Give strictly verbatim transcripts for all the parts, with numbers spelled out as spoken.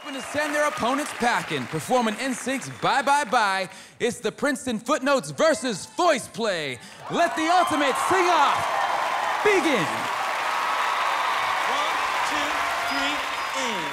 hoping to send their opponents packing, performing N Sync's Bye Bye Bye. It's the Princeton Footnotes versus Voice Play. Let the ultimate sing off begin. One, two, three, and.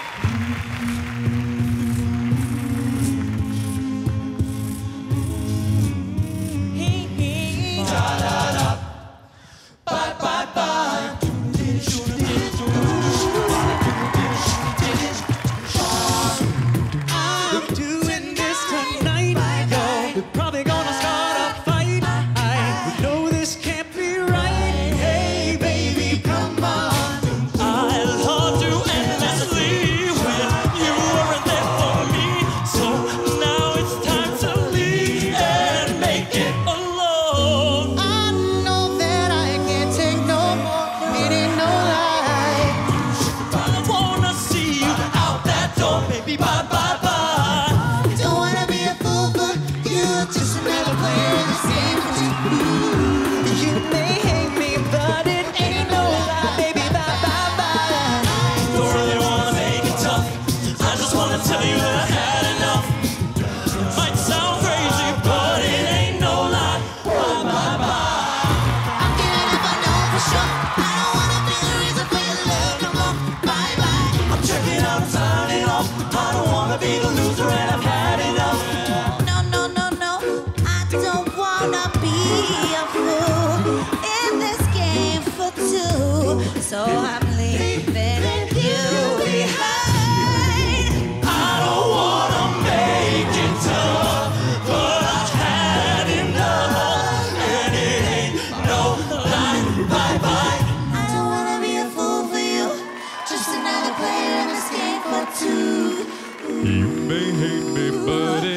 Be the loser and I've had enough. No, no, no, no, I don't wanna be a fool in this game for two. So I'm leaving you behind. I don't wanna make it tough, but I've had enough, and it ain't no lie. Bye bye. I don't wanna be a fool for you, just another player in this game for two. You may hate me, but